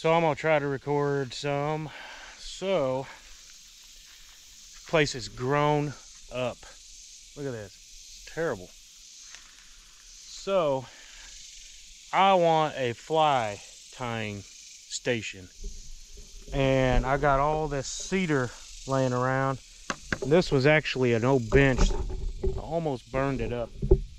So I'm gonna try to record some. So, this place has grown up. Look at this, it's terrible. So, I want a fly tying station. And I got all this cedar laying around. This was actually an old bench. I almost burned it up.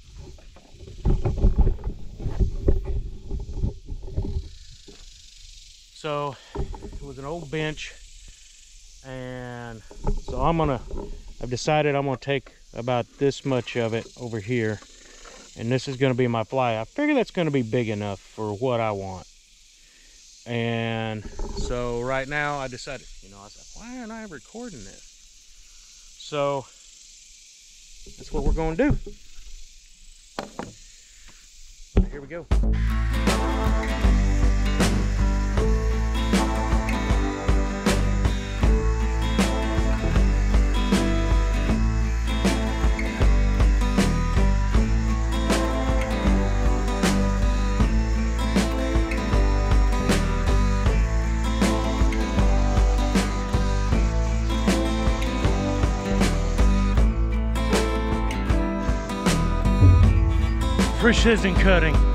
So it was an old bench, and so I've decided I'm gonna take about this much of it over here, and this is gonna be my fly. I figure that's gonna be big enough for what I want. And so right now I decided, I was like, why aren't I recording this? So that's what we're gonna do. Here we go. Precision cutting.